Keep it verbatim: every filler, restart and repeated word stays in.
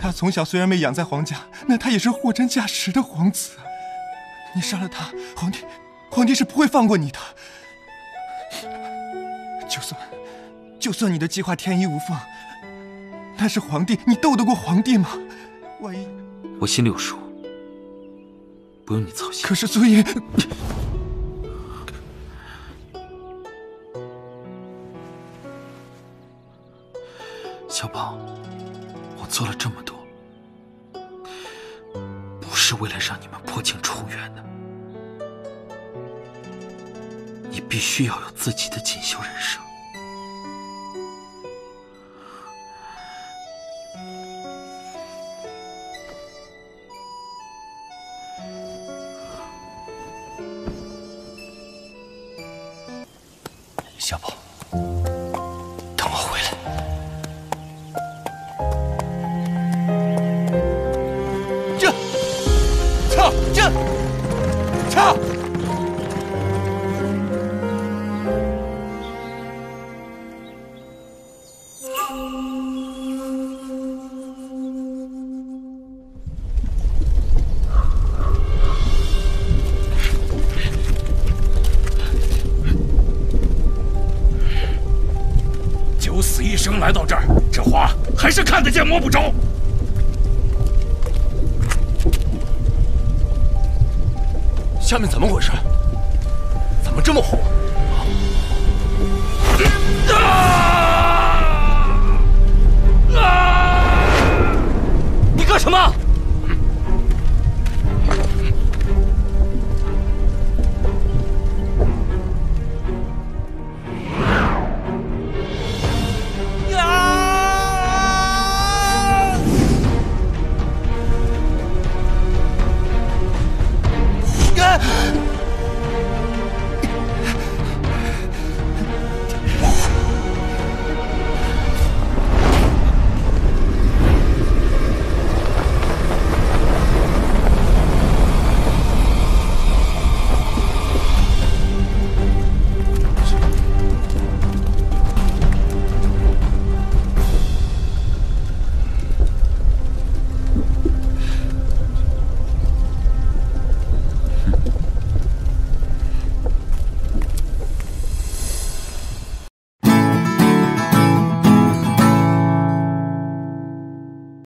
他从小虽然没养在皇家，那他也是货真价实的皇子。你杀了他，皇帝，皇帝是不会放过你的。就算，就算你的计划天衣无缝，但是皇帝，你斗得过皇帝吗？万一…… 我心里有数，不用你操心。 可是尊爷， 小宝，我做了这么多，不是为了让你们破镜重圆的。你必须要有自己的锦绣人生。 小宝，等我回来。这，操，这，操！ 九死一生来到这儿，这花还是看得见摸不着。 下面怎么回事？怎么这么红？ 啊！